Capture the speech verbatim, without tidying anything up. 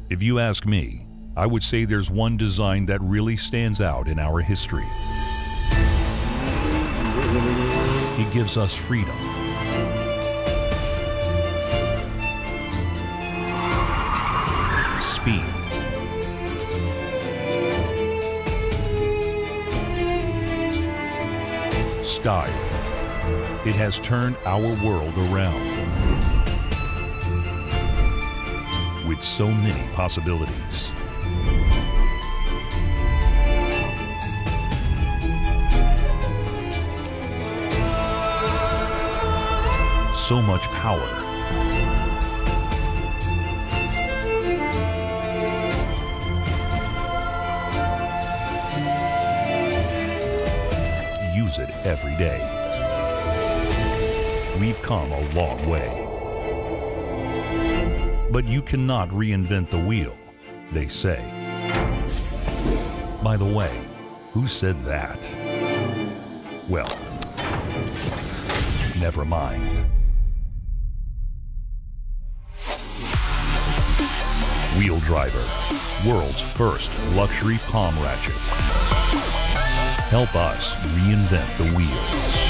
If you ask me, I would say there's one design that really stands out in our history. It gives us freedom. Speed. Style. It has turned our world around with so many possibilities. So much power. Use it every day. We've come a long way. But you cannot reinvent the wheel, they say. By the way, who said that? Well, never mind. Wheel Driver, world's first luxury Palm Ratchet. Help us reinvent the wheel.